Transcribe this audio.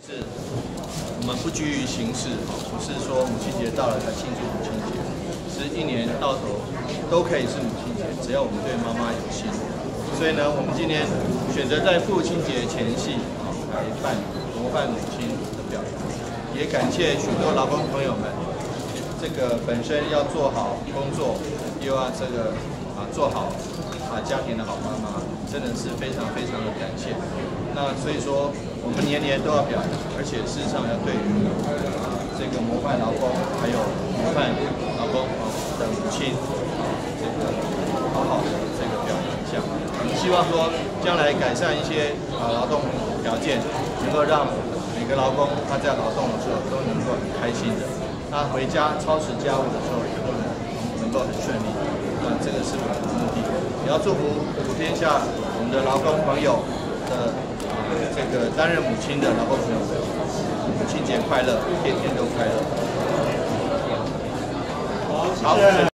是，我们不拘于形式，不是说母亲节到了才庆祝母亲节，其实一年到头都可以是母亲节，只要我们对妈妈有心。所以呢，我们今天选择在父亲节前夕来办模范母亲的表扬，也感谢许多劳工朋友们，这个本身要做好工作，又要做好家庭的好妈妈，真的是非常非常的感谢。那所以说，我们年年都要表扬，而且事实上要对于这个模范劳工，还有模范劳工的母亲，这个好好的这个表扬一下。希望说将来改善一些劳动条件，能够让每个劳工他在劳动的时候都能够很开心的，他回家操持家务的时候也都能够很顺利。那这个是我们的目的。也要祝福普天下我们的劳工朋友的这个担任母亲的劳工朋友们，母亲节快乐，天天都快乐。好，谢谢。